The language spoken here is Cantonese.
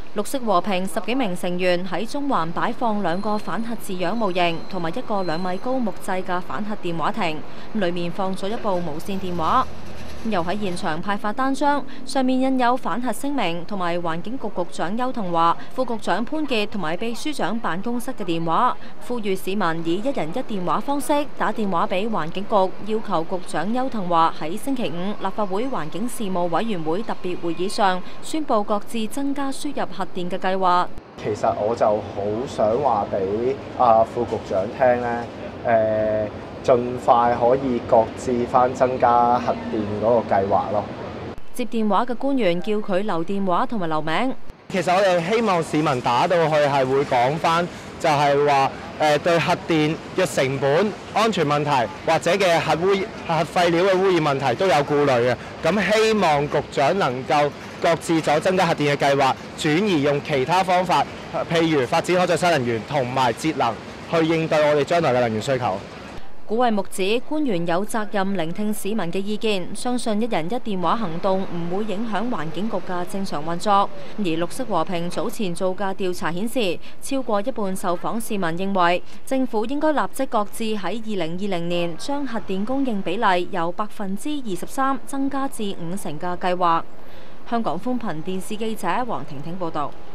綠色和平10幾名成員喺中環擺放2個反核字樣模型，同埋1個2米高木製嘅反核電話亭，裡面放咗1部無線電話。又喺現場派發單張，上面印有反核聲明同埋環境局局長邱騰華、副局長潘傑同埋秘書長辦公室嘅電話，呼籲市民以1人1電話方式打電話俾環境局，要求局長邱騰華喺星期5立法會環境事務委員會特別會議上宣布擱置增加輸入核電嘅計劃。 其實我就好想話俾副局長聽咧，盡快可以擱置翻增加核電嗰個計劃咯。 接電話嘅官員叫佢留電話同埋留名。 其實我哋希望市民打到去係會講翻，就係話對核電嘅成本、安全問題或者嘅核廢料嘅污染問題都有顧慮嘅。咁希望局長能夠擱置咗增加核電嘅計劃，轉移用其他方法，譬如發展可再生能源同埋節能，去應對我哋將來嘅能源需求。 古惠木指官員有責任聆聽市民嘅意見，相信1人1電話行動唔會影響環境局嘅正常運作。而綠色和平早前做嘅調查顯示，超過一半受訪市民認為政府應該立即擱置喺2020年將核電供應比例由23%增加至50%嘅計劃。香港寬頻電視記者黃婷婷報導。